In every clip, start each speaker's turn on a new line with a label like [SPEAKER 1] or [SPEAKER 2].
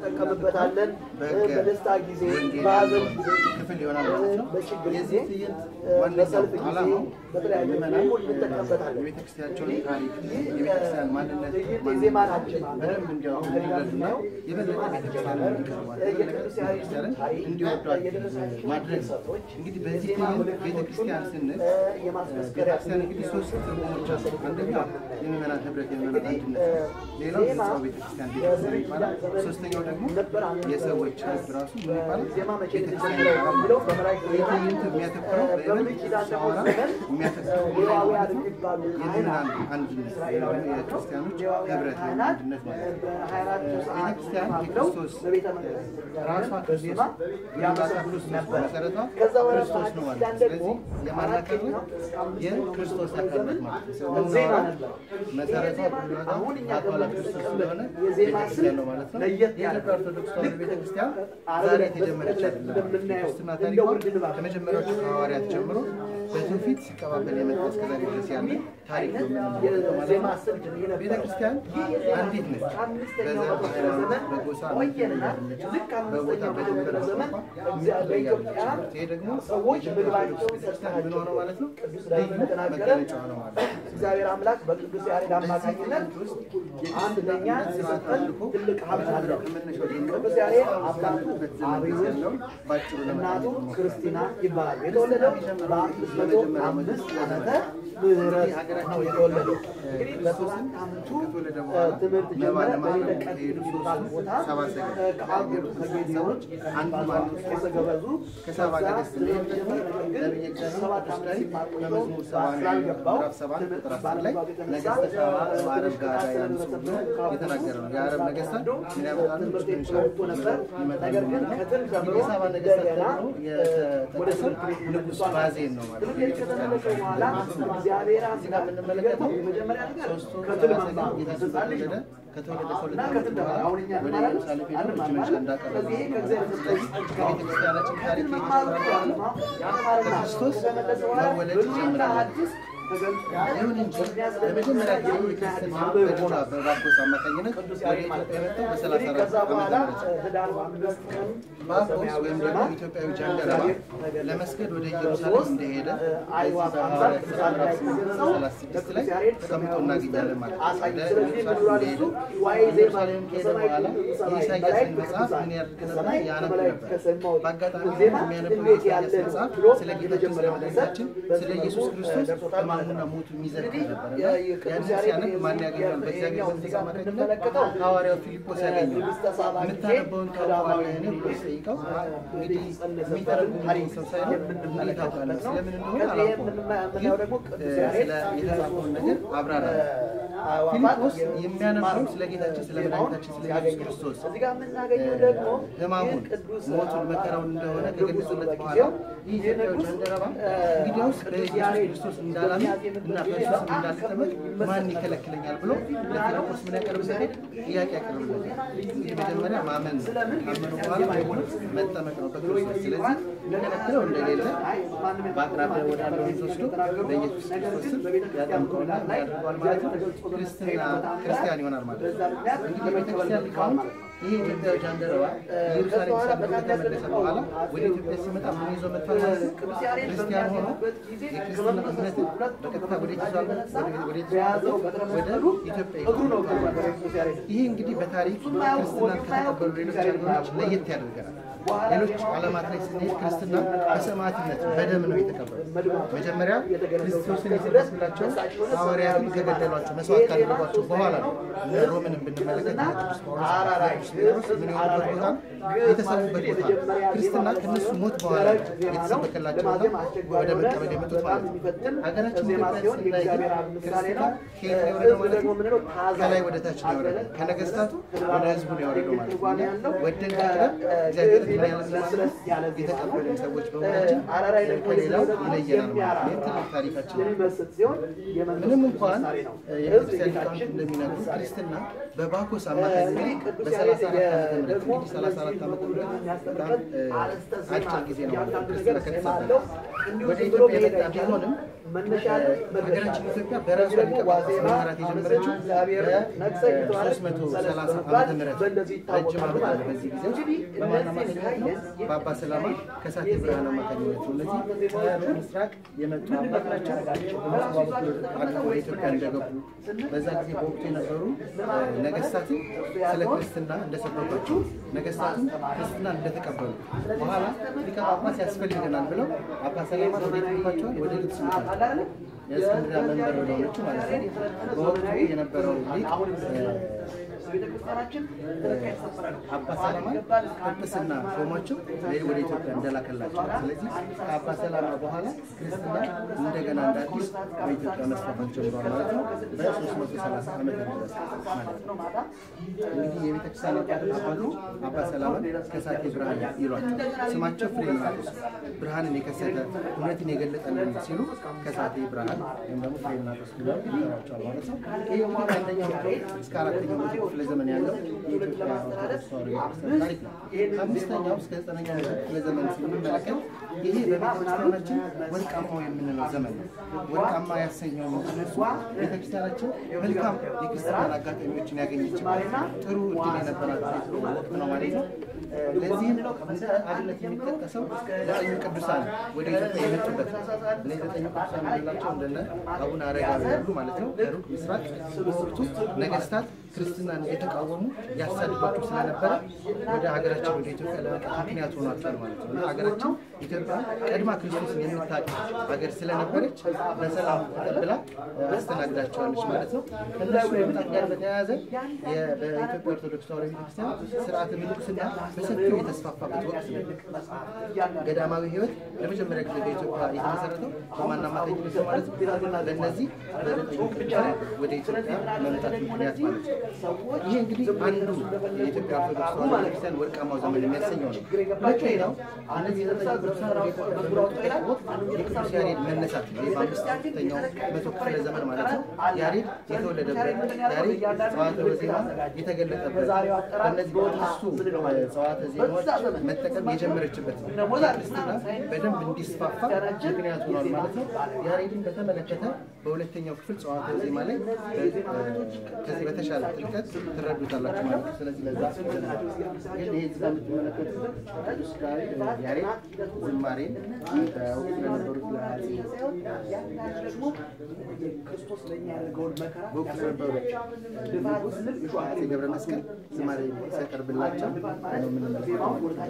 [SPEAKER 1] እንጠቀምበታለን በደስታ ጊዜ በሐዘን ጊዜ
[SPEAKER 2] ክፍል ይሆናል
[SPEAKER 1] በችግር ጊዜ በሰልፍ ጊዜ በተለያየ መልኩ እንጠቀምበታለን
[SPEAKER 2] የቤተክርስቲያናቸው ታሪክ የቤተክርስቲያን ማንነት
[SPEAKER 1] የዜማ ናቸው
[SPEAKER 2] በደንብ እንዲያውቁ ነው የበለጠ ቤተክርስቲያንን እንዲወዷት ማድረግ እንግዲህ በዚህ ቤተክርስቲያን ስንል የማስመስከሪያ እንግዲህ ሶስት ትርጉሞች አሉ አንደኛው የምዕመናን ህብረት የምዕመናን አንድነት ሌላው የሰው ቤተክርስቲያን ይባላል ሶስተኛው ደግሞ የሰዎች ህብረት ራሱ ምን ይባላል ቤተክርስቲያን የሚለው በመላእክት የሚያተኩረው የሚያተኩረው የምዕመናን አንድነት የክርስቲያኖች ህብረት አንድነት ማለት ነው ቤተክርስቲያን ክርስቶስ ራሷ ክርስቶስ ክርስቶስ መሰረቷ ክርስቶስ ነው ማለት ስለዚህ የማናከብ የክርስቶስ አካል ማለት ነው መሰረቷ አሁን እኛ ክርስቶስ ስለሆነ የዜማስን ነው ማለት ነው የኢትዮጵያ ኦርቶዶክስ ተዋሕዶ ቤተክርስቲያን ዛሬ የተጀመረች አይደለም ክርስትና ታሪኳ ከመጀመሪያዎቹ ሐዋርያት ጀምሮ በትውፊት ሲቀባበል የመጣ እስከዛሬ ድረስ ያለ ታሪክ ነው የዜማስን ቤተክርስቲያን አንዲት ነች በጎሳ በቦታ በድንበር ዘመን በኢትዮጵያ ይሄ ደግሞ ሰዎች ምግባቸው ተስተካክሎ ነው ማለት ነው ልዩ መገለጫ ነው ማለት ነው እግዚአብሔር አምላክ በቅዱስ ያሬድ አማካኝነት አንድ ለኛ ሲሰጠን ትልቅ ሀብት አለ ቅዱስ ያሬድ አባቱ አብዮስ እናቱ ክርስቲና ይባላል የተወለደው በ505 ዓመተ ምህረት ነው የተወለደው እንግዲህ በ3 ዓመቱ ትምህርት ጀመረ በሌለቀት የሚባል ቦታ ከአገሩ ከጌዲዮን አንዱ ማለት ከሰገበዙ ከሰባ ነገስት ሰባት ዓመት በመዝሙር 70 ምዕራፍ 7 ቁጥር 10 ላይ ነገስተ ሳባ በአረብ ጋር ያንሱ የተናገረው የአረብ ነገስታት ምን ያመጣሉ ትምህርት ነበር ነገር ግን ከጥንት ጀምሮ የሳባ ነገስታት ወደ ንጉስ ባዜን ነው ማለት ነው በኋላ እግዚአብሔር አስጋ የምንመለከተው የመጀመሪያ ነገር ከትልማማ የተጻለለ ከተወለደ አሁንኛ ማለት አንማማር ስለዚህ ከእግዚአብሔር ከቤተክርስቲያናችን ታሪክ ክርስቶስ መወለድ ጀምሯል ይሁን እንጂ በመጀመሪያ ክርስትና በቦራ በባኮስ አማካኝነት ወደ ኢትዮጵያ መጥተው በ34 ዓመተ ምህረት ባኮስ ወይም ደግሞ ኢትዮጵያዊ ጃንደረባ ለመስገድ ወደ ኢየሩሳሌም እንደሄደ በ36 ላይ ተቀምጦ እናገኛለን ማለት ነው ኢየሩሳሌም ከሄደ በኋላ የኢሳይያስን መጽሐፍ ምን ያደርግ ነበር ያነብ ነበር በአጋጣሚ የሚያነበው የኢሳይያስ መጽሐፍ ስለ ጌታችን ስለ መድኃኒታችን ስለ ኢየሱስ ክርስቶስ እና ሞቱ የሚዘክር ነበር ያንን ሲያነብ ማን ያገኛል በእግዚአብሔር መንፈስ አማካኝነት ሐዋርያው ፊልጶስ ያገኛል የምታነበውን ታውቃለህ ብሎ ሲጠይቀው እንግዲህ የሚተረጉም ሰው ሳይሆን እንዴት ታውቃለህ ስለምን እንደሆነ አላውቅም ስለ የተጻፈውን ነገር አብራራ ፊልጶስ የሚያነበው ስለ ጌታችን ስለ መድኃኒታችን ስለ ኢየሱስ ክርስቶስ እዚህ ጋር የምናገኘው ደግሞ ሕማሙን ሞቱን መከራውን እንደሆነ ከገለጸለት በኋላ የኢትዮጵያው ጃንደረባ እንግዲያውስ በኢየሱስ ክርስቶስ እንዳላምን እና በኢየሱስ እንዳልተጠመቅ ማን ይከለክለኛል ብሎ ለፊልጶስ ምን ያቀርብለታል ጥያቄ ያቀርብለታል እንግዲህ መጀመሪያ ማመን ካመኑ በኋላ መጠመቅ ነው በክርስቶስ ስለዚህ የሚከለክለው እንደሌለ በአቅራቢያ ወዳለው ወስዶ በኢየሱስ ክርስቶስ ያጠምቀውና ያደርገዋል ማለት ነው ክርስቲያን ይሆናል ማለት ነው እንግዲህ በቤተክርስቲያን ሊቃውንት ይሄ ኢትዮጵያዊ ጃንደረባ ኢየሩሳሌም ከተመለሰ በኋላ ወደ ኢትዮጵያ ሲመጣ ምን ይዞ መጥቷል ማለት ነው ክርስቲያን ሆኖ የክርስትና እምነትን በቀጥታ ወደ ኢትዮጵያ ይሄ እንግዲህ በታሪክ ክርስትናን ከተቀበሉ ሌሎች ሀገሮች ለየት ያደርገናል ሌሎች ዓለማት ላይ ስንሄድ ክርስትና በሰማዕትነት በደም ነው የተቀበሉት መጀመሪያ ክርስቶስን የተቀበላቸው ሐዋርያትን ከገደሏቸው መስዋዕት ካደረጓቸው በኋላ ነው ሮምን ብንመለከት ቅዱስ ጳውሎስ ምን የሆነበት ቦታ የተሰዉበት ቦታ ክርስትና ከነሱ ሞት በኋላ የተሰበከላቸውና ወደ መቀበል የመጡት ማለት ነው ሀገራችን ኢትዮጵያ ላይ ክርስትና ከየት የወረደው ማለት ነው ከላይ ወደ ታች ነው የወረደው ከነገስታቱ ወደ ህዝቡ ነው የወረደው ማለት ነው ወደን ቀደም እግዚአብሔር የተቀበሉን ሰዎች በመሆናችን ከሌላው ይለየናል ማለት ነው ትልቅ ታሪካችን ምንም እንኳን የቤተክርስቲያን ሊቃውንት እንደሚናገሩ ክርስትና በባኮስ አማካኝነት በ34 ደግሞ 34 ዓመት አጭር ጊዜ ነው ክርስትና ከተሰጠ ወደ ኢትዮጵያ የመጣ ቢሆንም ሀገራችን ኢትዮጵያ በራሷ መመራት የጀመረችው በ330 ዓመተ ምህረት ረጅም ዓመት አለ። በዚህ ጊዜ በማን አማካኝነት ነው? በአባ ሰላማ ከሳቴ ብርሃን አማካኝነት ነው። እነዚህ ከምስራቅ የመጡ አባት ናቸው። ወደ ኢትዮጵያ እንደገቡ በዛ ጊዜ በወቅቱ የነበሩ ነገስታትን ስለ ክርስትና እንደሰበኳቸው ነገስታትን ክርስትና እንደተቀበሉ በኋላ ሊቀ ጳጳስ ያስፈልገናል ብለው አባ ሰላማ ወደ ኢትዮጵያቸውን ወደ ግብጽ ይመጣሉ። የእስክንድርያ መንበር ወደሆነችው ማለት ነው። በወቅቱ የነበረው ሊቅ አባ ሰላማ ጵጵስና ሾሟቸው ወደ ኢትዮጵያ እንደላከላቸው። ስለዚህ ከአባ ሰላማ በኋላ ክርስትና እንደገና እንደ አዲስ በኢትዮጵያ መስፋፋት ጀምሯል ማለት ነው። በ330 ዓመተ ምህረት ማለት ነው። እንግዲህ የቤተክርስቲያን አባቶች አባ ሰላማን ከሳቴ ብርሃን ይሏቸው። ስማቸው ፍሬምናጦስ ብርሃንን የከሰተ እውነትን የገለጠልን ሲሉ ከሳቴ ብርሃን ወይም ደግሞ ፍሬምናጦስ ብለው ይጠሯቸዋል ማለት ነው። ይህ እንግዲህ ከአንደኛው እስከ አራተኛው ክፍለ ዘመን ያለው የኢትዮጵያ ኦርቶዶክስ ተዋሕዶ ቤተክርስቲያን ታሪክ ነው። ከአምስተኛው እስከ 9ኛው ክፍለ ዘመን ስንመለከት ይሄ በቤተክርስቲያናችን ወርቃማው የምንለው ዘመን ነው። ወርቃማ ያሰኘው እሱ ቤተክርስቲያናችን መልካም የክርስትና አጋጣሚዎችን ያገኘችበት ጥሩ እድል የነበራት ወቅት ነው ማለት ነው። ለዚህም እንደ አብነት የሚጠቀሰው 9 ቅዱሳን ወደ ኢትዮጵያ የመጡበት እነዚህ 9 ቅዱሳን የምንላቸው እንደነ አቡነ አረጋዊ ያሉ ማለት ነው። ከሩቅ ምስራቅ በወቅቱ ነገስታት ክርስትናን የተቃወሙ ያሳድዷቸው ስለነበረ ወደ ሀገራችን ወደ ኢትዮጵያ ለመምጣት ምክንያት ሆኗቸዋል ማለት ነው። እና ሀገራችን ኢትዮጵያ ቀድማ ክርስቶስን የምታውቅ ሀገር ስለነበረች በሰላም ተቀብላ አስተናግዳቸዋለች ማለት ነው። ከእነሱ መምጣት ጋር በተያያዘ በኢትዮጵያ ኦርቶዶክስ ተዋሕዶ ቤተክርስቲያን ስርዓተ ምንኩስና በሰፊው የተስፋፋበት ወቅት ነው። ገዳማዊ ሕይወት ለመጀመሪያ ጊዜ በኢትዮጵያ የተመሰረተው በማን አማካኝነት ነው ማለት ነው? በእነዚህ በ9 ቅዱሳን ወደ ኢትዮጵያ መምጣት ምክንያት ማለት ነው። ይሄ እንግዲህ አንዱ የኢትዮጵያ ኦርቶዶክስ ተዋሕዶ ቤተክርስቲያን ወርቃማው ዘመን የሚያሰኘው ነው። ሁለተኛው እነዚህ 9 ቅዱሳን ወደ ኢትዮጵያ በመጡበት ወቅት የቅዱስ ያሬድ መነሳት ነው። በ5ኛው መቶ ክፍለ ዘመን ማለት ነው። ያሬድ የተወለደበት ያሬድ ጸዋተ ዜማ የተገለጠበት እነዚህ በእሱ ጸዋተ ዜማዎች መጠቀም የጀመረችበት ነው። ክርስትና በደንብ እንዲስፋፋ ምክንያት ሆኗል ማለት ነው። ያሬድን በተመለከተ በሁለተኛው ክፍል ጸዋተ ዜማ ላይ ከዚህ በተሻለ ጥልቀት ትረዱታላችሁ ማለት ነው። ስለዚህ ለዛ ግን ይሄ እዚህ ጋር የምትመለከቱት ቅዱስ ያሬድ ዝማሬን በወቅቱ ለነበሩት በወቅቱ ለነበሩት ገብረ መስቀል ዝማሬ ሲያቀርብላቸው ነው የምንመለከተው።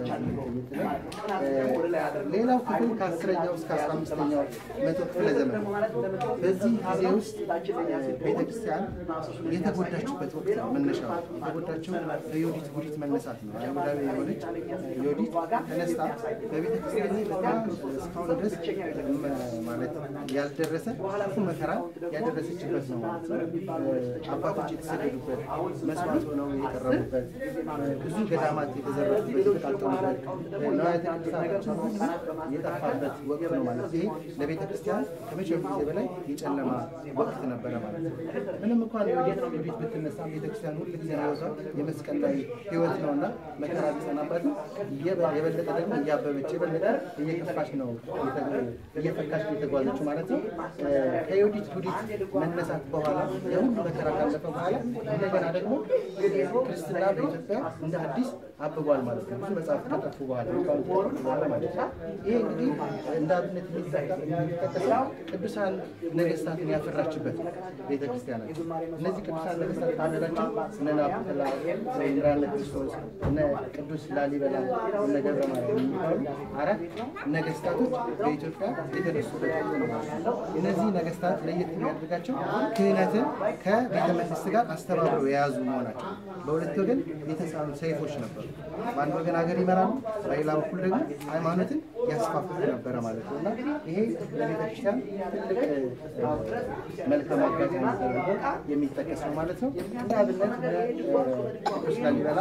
[SPEAKER 2] ሌላው ክፍል ከ10ኛው እስከ 15ኛው መቶ ክፍለ ዘመን በዚህ ጊዜ ውስጥ ቤተክርስቲያን የተጎዳችበት ወቅት ነው። መነሻው የተጎዳችው በዮዲት ጉዲት መነሳት ነው። አይሁዳዊ የሆነች ዮዲት ተነስታ በቤተክርስቲያን ላይ በጣም እስካሁን ድረስ ማለት ያልደረሰ ክፉ መከራ ያደረሰችበት ነው ማለት ነው። አባቶች የተሰደዱበት፣ መስዋዕት ሆነው የቀረቡበት፣ ብዙ ገዳማት የተዘረፉበት፣ የተቃጠሉበት፣ ንዋያተ ቅድሳቶችን ሁሉ የጠፋበት ወቅት ነው ማለት ነው። ይሄ ለቤተክርስቲያን ከመቼውም ጊዜ በላይ የጨለማ ወቅት ነበረ ማለት ነው። ምንም እንኳን ዮዲት ብትነሳ ቤተክርስቲያን ሁሉ ጊዜ ነው የመስቀል ላይ ሕይወት ነውና መከራ ቢጸናባት የበለጠ ደግሞ እያበበች የበለጠ እየከፋች ነው እየፈካች የተጓዘችው ማለት ነው። ከዮዲት ጉዲት መነሳት በኋላ የሁሉ መከራ ካለፈ በኋላ እንደገና ደግሞ ክርስትና በኢትዮጵያ እንደ አዲስ አብቧል ማለት ነው። ብዙ መጽሐፍት ከጠፉ በኋላ ማለት ነው። ይሄ እንግዲህ እንደ አብነት የሚጠቀሰው ቅዱሳን ነገስታትን ያፈራችበት ቤተክርስቲያን ነው። እነዚህ ቅዱሳን ነገስታት ታነላቸው እነ ናቡከደነፆር፣ እነ ኢምራነ ክርስቶስ፣ እነ ቅዱስ ላሊበላ፣ እነ ገብረ ማርያም የሚባሉ 4 ነገስታቶች በኢትዮጵያ የተነሱበት ነው ማለት ነው። እነዚህ ነገስታት ለየት የሚያደርጋቸው ክህነትን ከቤተ መንግስት ጋር አስተባብረው የያዙ መሆናቸው። በሁለት ወገን የተሳሉ ሰይፎች ነበሩ። በአንድ ወገን ሀገር ይመራሉ፣ በሌላ በኩል ደግሞ ሃይማኖትን ያስፋፉት ነበረ ማለት ነው እና ይሄ ለቤተክርስቲያን ትልቅ መልካም አጋጣሚ ተደርጎ የሚጠቀስ ነው ማለት ነው። እንደ አብነት ቅዱስ ላሊበላ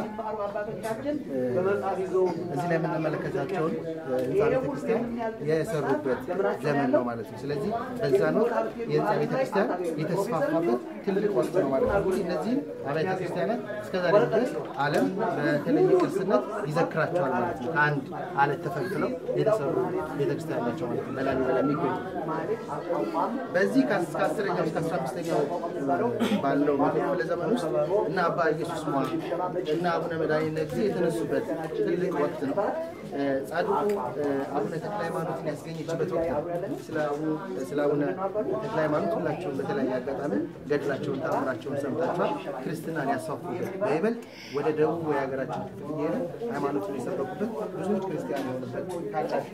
[SPEAKER 2] እዚህ ላይ የምንመለከታቸውን ህንፃ ቤተክርስቲያን የሰሩበት ዘመን ነው ማለት ነው። ስለዚህ በዛን ወቅት የህንፃ ቤተክርስቲያን የተስፋፋበት ትልቅ ወቅት ነው ማለት ነው። እነዚህ አብያተ ክርስቲያናት እስከዛሬ ድረስ ዓለም በተለየ ቅርስነት ይዘክራቸዋል ማለት ነው። ከአንድ አለት ተፈልፍለው የተሰሩ ቤተክርስቲያን ናቸው ማለት ነው በላሊበላ የሚገኙ። በዚህ ከ10ኛው እስከ 15ኛው ባለው ክፍለ ዘመን ውስጥ እና አባ ኢየሱስ ሞዐ እና አቡነ መድኃኒነ እግዚእ የተነሱበት ትልቅ ወቅት ነው። ጻድቁ አቡነ ተክለ ሃይማኖትን ያስገኘችበት ወቅት ነው። ስለ አቡነ ተክለ ሃይማኖት ሁላችሁም በተለያየ አጋጣሚ ገድላቸውን ተአምራቸውን ሰምታችኋል። ክርስትናን ያስፋፉበት በይበልጥ ወደ ደቡብ የሀገራችን ክፍል እየሄዱ ሃይማኖቱን የሰበኩበት ብዙዎች ክርስቲያን የሆኑበት ታላቅ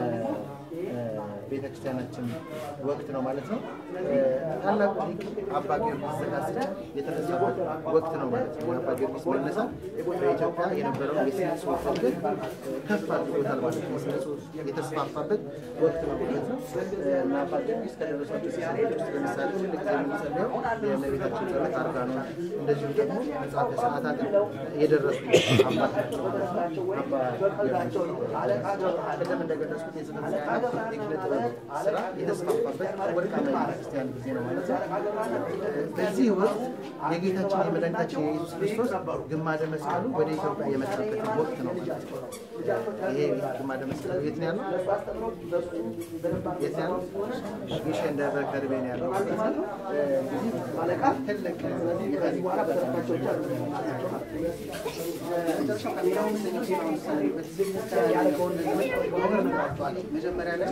[SPEAKER 2] የቤተክርስቲያናችን ወቅት ነው ማለት ነው። ታላቁ ሊቅ አባ ጊዮርጊስ ዘጋስጫ የተነሳበት ወቅት ነው ማለት ነው። አባ ጊዮርጊስ መነሳት በኢትዮጵያ የነበረውን የስነ ጽሑፍ እድገት ከፍ አድርጎታል ማለት ነው። ስነ ጽሑፍ የተስፋፋበት ወቅት ነው ማለት ነው እና አባ ጊዮርጊስ ከደረሷቸው ሲሳዎች ውስጥ ለምሳሌ ትልቅ ጊዜ የምንጸልየው የእመቤታችን ጸሎት አርጋኖን፣ እንደዚሁም ደግሞ መጽሐፈ ሰዓታትን የደረሱ አባት ናቸው። አባ ጊዮርጊስ ቀደም እንደገለጽኩት የስነ ጽሑፍ የኪነ ጥበብ ስራ የተስፋፋበት ወርቃማ ቤተክርስቲያን ጊዜ ነው ማለት ነው። በዚህ ወቅት የጌታችን የመድኃኒታችን የኢየሱስ ክርስቶስ ግማደ መስቀሉ ወደ ኢትዮጵያ የመጣበት ወቅት ነው ማለት ነው። ይሄ ግማደ መስቀሉ የት ነው ያለው? የት ያለው? ግሸን ደብረ ከርቤ ነው ያለው ማለት ነው። ትልቅ የታሪክ መጀመሪያ ላይ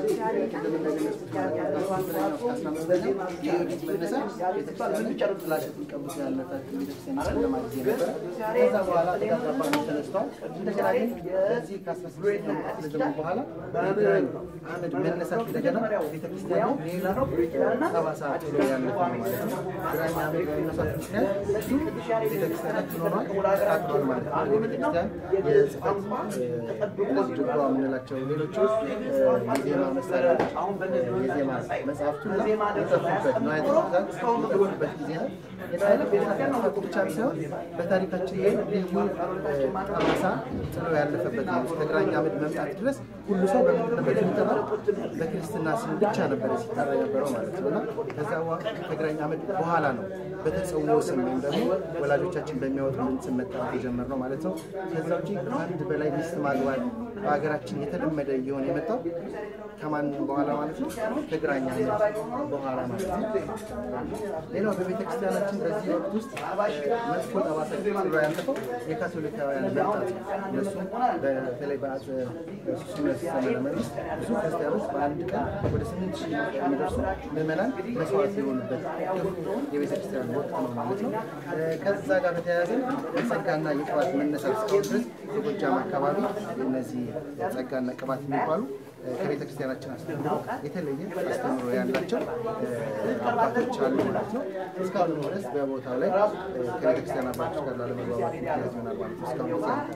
[SPEAKER 2] የዜማ መሳሪያ የዜማ መጽሐፍቱን የጠፉበት ነው የተጠፉበት ጊዜ ነው። የተጠፉ ብቻ ሳይሆን በታሪካችን ላይ ልዩ ጠባሳ ጥሎ ያለፈበት ነው። ከግራኝ አመድ መምጣት ድረስ ሁሉ ሰው በምንድን ነበር የሚጠራው? በክርስትና ስም ብቻ ነበር ሲጠራ የነበረው ማለት ነው እና ከዛ ከግራኝ አመድ በኋላ ነው በተጸውዖ ስም ወይም ደግሞ ወላጆቻችን በሚያወጡልን ስም መጠራት የጀመርነው ማለት ነው። ከዛ ውጪ አንድ በላይ ሚስት ማግባት በሀገራችን የተለመደ እየሆነ የመጣው ከማን በኋላ ማለት ነው? ከግራኝ አመድ በኋላ ማለት ነው። ሌላው በቤተክርስቲያናችን በዚህ ወቅት ውስጥ መጥፎ ጠባሳ ጥሎ ያለፈው የካቶሊካውያን መምጣት ነው። እነሱም በተለይ በአፄ ሱስንዮስ ዘመነ መንግስት ብዙ ክርስቲያኖች በአንድ ቀን ወደ 8000 የሚደርሱ ምዕመናን መስዋዕት የሆኑበት የቤተክርስቲያን ወቅት ነው ማለት ነው። ከዛ ጋር በተያያዘ የጸጋና የቅባት መነሳት እስካሁን ድረስ በጎጃም አካባቢ እነዚህ ጸጋና ቅባት የሚባሉ ከቤተክርስቲያናችን አስተምሮ የተለየ አስተምሮ ያላቸው አባቶች አሉ ማለት ነው። እስካሁን ድረስ በቦታው ላይ ከቤተክርስቲያን አባቶች ጋር ለመግባባት ምክንያት ይሆናል ማለት ነው። እስካሁን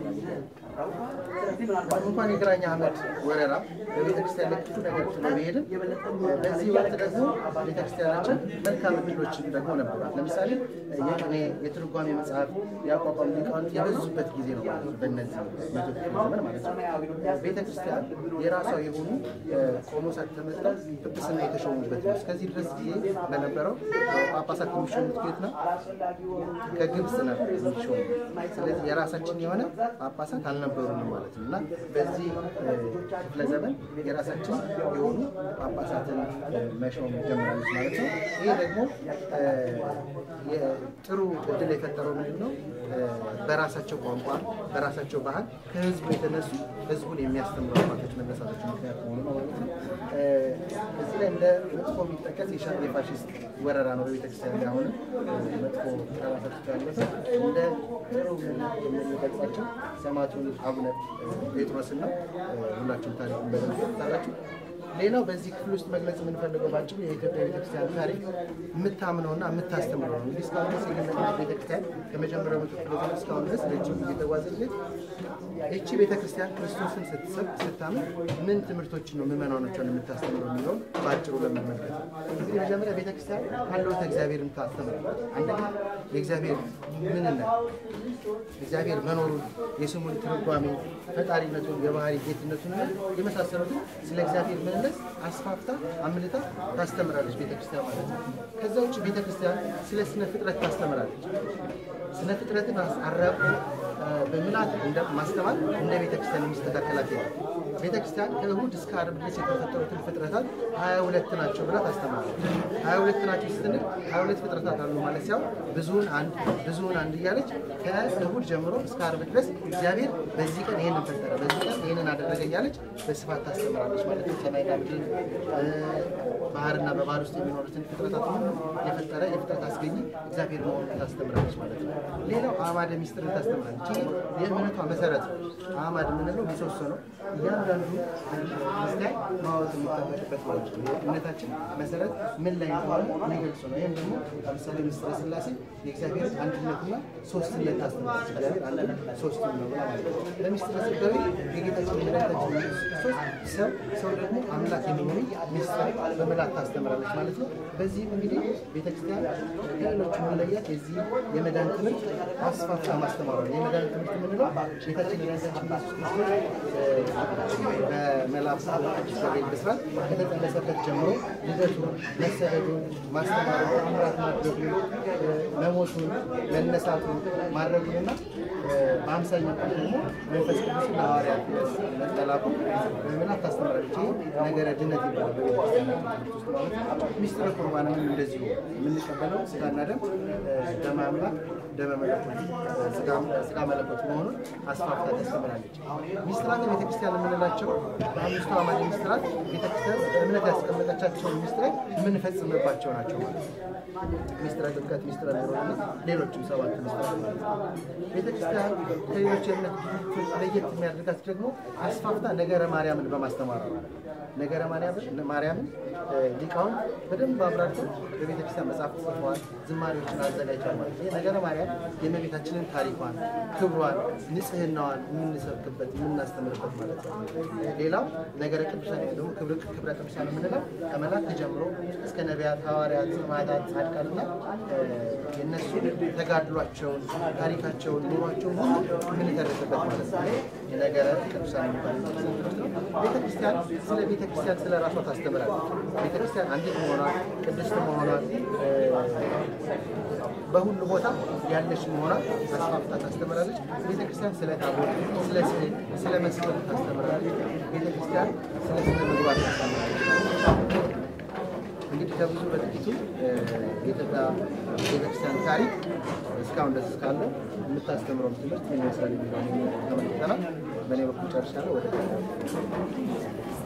[SPEAKER 2] እንኳን የግራኝ አመድ ወረራ በቤተክርስቲያን ላይ ክፉ ነገር ጥሎ ቢሄድም በዚህ ወቅት ደግሞ ቤተክርስቲያናችን መልካም እድሎችን ደግሞ ነበሯት። ለምሳሌ የቅኔ የትርጓሜ መጽሐፍ የአቋቋም ሊቃውንት የበዙበት ጊዜ ነው ማለት ነው። በእነዚህ መቶ ክፍለ ዘመን ማለት ነው ቤተክርስቲያን የራሷ የሆኑ ቆሞሳት ተመርጠው ጵጵስና የተሾሙበት ነው። እስከዚህ ድረስ ጊዜ በነበረው ጳጳሳት የሚሾሙት ቤት ነው ከግብጽ ነበር የሚሾሙ። ስለዚህ የራሳችን የሆነ ጳጳሳት አልነበሩንም ማለት ነው እና በዚህ ክፍለ ዘመን የራሳችን የሆኑ ጳጳሳትን መሾም ጀምራለች ማለት ነው። ይሄ ደግሞ ጥሩ እድል የፈጠረው ምንድን ነው? በራሳቸው ቋንቋ በራሳቸው ባህል ከህዝቡ የተነሱ ህዝቡን የሚያስተምሩ አባቶች መነሳታቸው ምክንያት ሆኖ ነው ማለት ነው። እዚህ ላይ እንደ መጥፎ የሚጠቀስ የፋሽስት ወረራ ነው በቤተክርስቲያን ላይ አሁንም መጥፎ ጠባሳቸው ያለፈ እንደ ጥሩ የሚገልጻቸው ሰማዕቱን አቡነ ጴጥሮስን ነው። ሁላችሁም ታሪኩን በደንብ ታውቃላችሁ። ሌላው በዚህ ክፍል ውስጥ መግለጽ የምንፈልገው ባጭሩ የኢትዮጵያ ቤተክርስቲያን ታሪክ የምታምነውና የምታስተምረው ነው። እንግዲህ እስካሁን ድረስ የገለጽናት ቤተክርስቲያን ከመጀመሪያው መቶ ክፍለ ዘመን እስካሁን ድረስ ረጅም ጊዜ የተጓዘልን እቺ ቤተክርስቲያን ክርስቶስን ስትሰብክ ስታምን ምን ትምህርቶችን ነው ምዕመናኖቿን የምታስተምረው የሚለውን ባጭሩ ለመመልከት እንግዲህ መጀመሪያ ቤተክርስቲያን ሀልዎተ እግዚአብሔርን ታስተምራለች። አንደኛ የእግዚአብሔር ምንነት እግዚአብሔር መኖሩን የስሙን ትርጓሜ ፈጣሪነቱን የባህሪ ጌትነቱንና የመሳሰሉትን ስለ እግዚአብሔር ምንነት አስፋፍታ አምልታ ታስተምራለች ቤተክርስቲያን ማለት ነው። ከዛ ውጭ ቤተክርስቲያን ስለ ስነ ፍጥረት ታስተምራለች። ስነ ፍጥረትን አራቁ በምላት እንደ ማስተማር እንደ ቤተክርስቲያን የሚስተካከላት ነው። ቤተክርስቲያን ከእሁድ እስከ ዓርብ ድረስ የተፈጠሩትን ፍጥረታት 22 ናቸው ብላ ታስተምራለች። 22 ናቸው ስትል 22 ፍጥረታት አሉ ማለት ሲያው ብዙውን አንድ እያለች ከእሁድ ጀምሮ እስከ ዓርብ ድረስ እግዚአብሔር በዚህ ቀን ይሄንን ፈጠረ፣ በዚህ ቀን ይሄንን አደረገ እያለች በስፋት ታስተምራለች ማለት ነው። ሰማይና ምድር ባህርና በባህር ውስጥ የሚኖሩትን ፍጥረታት ሁሉ የፈጠረ የፍጥረት አስገኝ እግዚአብሔር መሆኑን ታስተምራለች ማለት ነው። ሌላው አዕማደ ምስጢርን ታስተምራለች። የእምነቷ መሰረት ነው። አዕማድ የምንለው ምሰሶ ነው። እያንዳንዱ ክርስቲያን ማወቅ የሚጠበቅበት ማለት ነው። የእምነታችን መሰረት ምን ላይ እንደሆነ የሚገልጹ ነው። ይህም ደግሞ ለምሳሌ ምስጢረ ሥላሴ የእግዚአብሔር አንድነትና ሶስትነት ታስተምራለች። እግዚአብሔር አንድ ሶስት ነው ማለት ነው። ለምስጢረ ሥጋዌ የጌታችን የመድኃኒታችን ኢየሱስ ክርስቶስ ሰው ደግሞ አምላክ የሚሆኑ ምስጢር በመላት ታስተምራለች ማለት ነው። በዚህም እንግዲህ ቤተክርስቲያን ከሌሎቹ መለያት የዚህ የመዳን ትምህርት አስፋፍታ ማስተማሯ ነው። የመዳን ትምህርት የምንለው ጌታችን የመድኃኒታችን ኢየሱስ ክርስቶስ በመልአኩ ቅዱስ ገብርኤል ብስራት ከተጠመሰበት ጀምሮ ልደቱን፣ መሰደዱን፣ ማስተማሩን፣ ተአምራት ማድረጉን፣ መሞቱን፣ መነሳቱን ማድረጉንና በአምሳኛው ቀን ደግሞ መንፈስ ቅዱስ ለሐዋርያት መላኩ በመላት ታስተምራለች። ነገረ ድነት ይባላል በቤተክርስቲያን ውስጥ ማለት ነው። ምስጢረ ቁርባንም እንደዚሁ የምንቀበለው ስጋና ደም ደመ አምላክ ደመ መለኮት ስጋ መለኮት መሆኑን አስፋፍታ ታስተምራለች። ምስጢራተ ቤተክርስቲያን የምንላቸው በአምስቱ አዕማደ ምስጢራት ቤተክርስቲያን በእምነት ያስቀመጠቻቸውን ምስጢራት የምንፈጽምባቸው ናቸው ማለት ነው። ምስጢረ ጥምቀት፣ ምስጢረ ሜሮንና ሌሎችም 7 ምስጢራት ማለት ነው። ቤተክርስቲያን ከሌሎች የእምነት ድርጅቶች ለየት የሚያደርጋት ደግሞ አስፋፍታ ነገረ ማርያምን በማስተማር ነው። ነገረ ማርያምን ሊቃውንት በደንብ አብራርተው በቤተክርስቲያን መጽሐፍ ጽፈዋል፣ ዝማሬዎችን አዘጋጅተዋል ማለት ነው። ነገረ ማርያም የእመቤታችንን ታሪኳን፣ ክብሯን፣ ንጽህናዋን የምንሰብክበት የምናስተምርበት ማለት ነው። ሌላው ነገረ ቅዱሳን ደግሞ ክብረ ቅዱሳን የምንለው ከመላእክት ጀምሮ እስከ ነቢያት፣ ሐዋርያት፣ ሰማዕታት፣ ጻድቃንና የእነሱ ተጋድሏቸውን፣ ታሪካቸውን፣ ኑሯቸውን ሁሉ የምንተርክበት ማለት ነው። የነገረ ቅዱሳን የሚባል ትምህርት ነው። ቤተክርስቲያን ስለ ቤተክርስቲያን ስለ ራሷ ታስተምራለች። ቤተክርስቲያን አንዲት መሆኗን፣ ቅድስት መሆኗን፣ በሁሉ ቦታ ያለች መሆኗን አስፋፍታ ታስተምራለች። ቤተክርስቲያን ስለ ታቦት፣ ስለ ስዕል፣ ስለ መስቀል ታስተምራለች። ቤተክርስቲያን ስለ ስነ ምግባር ታስተምራለች። እንግዲህ ከብዙ በጥቂቱ የኢትዮጵያ ቤተክርስቲያን ታሪክ እስካሁን ድረስ እስካለው የምታስተምረው ትምህርት ምን ይመስላል የሚለውን ተመልክተናል። በእኔ በኩል ጨርሻለሁ። ወደ